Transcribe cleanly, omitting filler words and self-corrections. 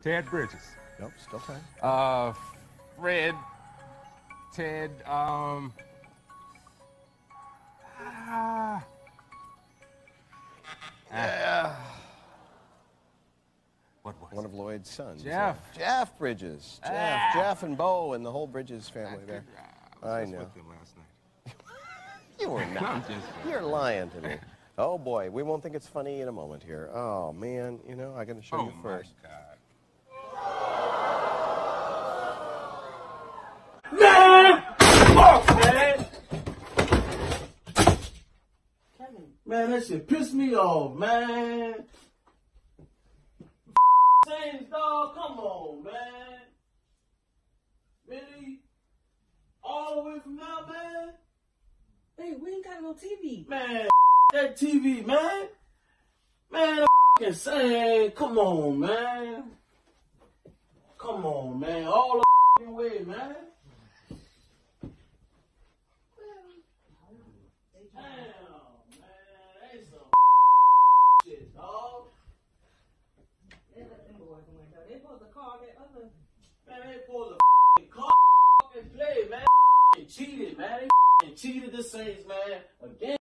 Ted Bridges. Nope, still time. Fred. Ted. Yeah. What was One it? of Lloyd's sons. Jeff. Jeff Bridges. Jeff and Bo and the whole Bridges family there. I know. With him last night. You were I'm not. just You're lying to me. Oh boy, we won't think it's funny in a moment here. Oh man, you know, I gotta show you first. My God. Man! Fuck, man! Man, that shit pissed me off, man. Saints, dog, come on, man. Really? All the way from now, man? Hey, we ain't got no TV. Man, that TV, man. Man, the Saints, come on, man. Come on, man. All the way, man. They supposed to call that other. Man, they supposed to call and play, man. Cheated, man. They cheated the Saints, man. Again.